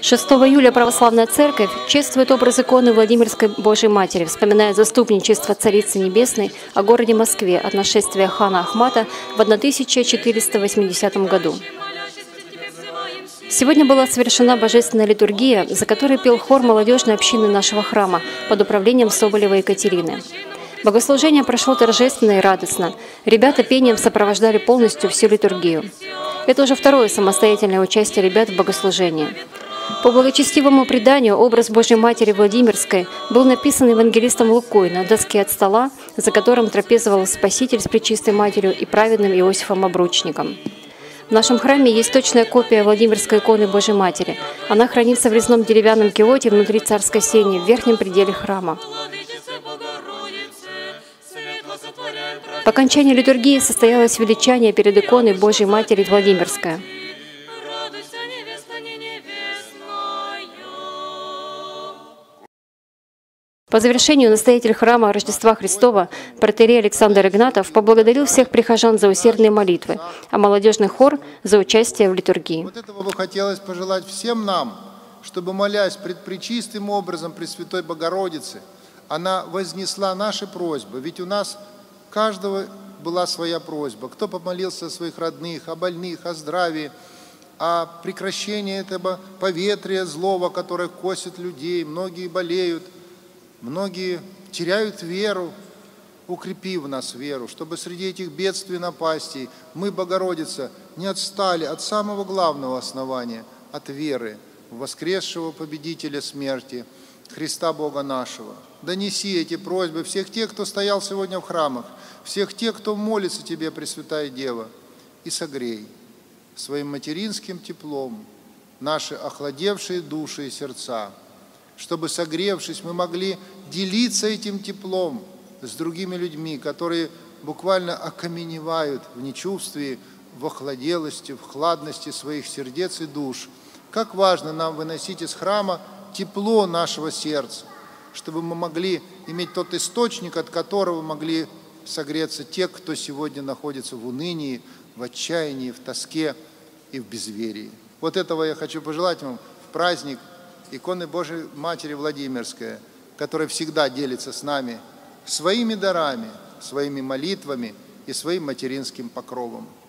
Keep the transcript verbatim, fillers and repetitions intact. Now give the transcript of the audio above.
шестого июля Православная Церковь чествует образ иконы Владимирской Божьей Матери, вспоминая заступничество Царицы Небесной о городе Москве от нашествия хана Ахмата в тысяча четыреста восьмидесятом году. Сегодня была совершена божественная литургия, за которой пел хор молодежной общины нашего храма под управлением Соболевой Екатерины. Богослужение прошло торжественно и радостно. Ребята пением сопровождали полностью всю литургию. Это уже второе самостоятельное участие ребят в богослужении. По благочестивому преданию, образ Божьей Матери Владимирской был написан евангелистом Лукой на доске от стола, за которым трапезовал Спаситель с Пречистой Матерью и праведным Иосифом Обручником. В нашем храме есть точная копия Владимирской иконы Божьей Матери. Она хранится в резном деревянном киоте внутри царской сени в верхнем пределе храма. По окончании литургии состоялось величание перед иконой Божьей Матери Владимирская. По завершению настоятель храма Рождества Христова протоиерей Александр Игнатов поблагодарил всех прихожан за усердные молитвы, а молодежный хор за участие в литургии. Вот этого бы хотелось пожелать всем нам, чтобы, молясь пред пречистым образом Пресвятой Богородицы, она вознесла наши просьбы. Ведь у нас каждого была своя просьба. Кто помолился о своих родных, о больных, о здравии, о прекращении этого поветрия злого, которое косит людей. Многие болеют. Многие теряют веру, укрепи в нас веру, чтобы среди этих бедствий и напастей мы, Богородица, не отстали от самого главного основания, от веры в воскресшего победителя смерти, Христа Бога нашего. Донеси эти просьбы всех тех, кто стоял сегодня в храмах, всех тех, кто молится Тебе, Пресвятая Дева, и согрей своим материнским теплом наши охладевшие души и сердца, чтобы, согревшись, мы могли делиться этим теплом с другими людьми, которые буквально окаменевают в нечувствии, в охладелости, в хладности своих сердец и душ. Как важно нам выносить из храма тепло нашего сердца, чтобы мы могли иметь тот источник, от которого могли согреться те, кто сегодня находится в унынии, в отчаянии, в тоске и в безверии. Вот этого я хочу пожелать вам в праздник иконы Божией Матери Владимирской, которая всегда делится с нами своими дарами, своими молитвами и своим материнским покровом.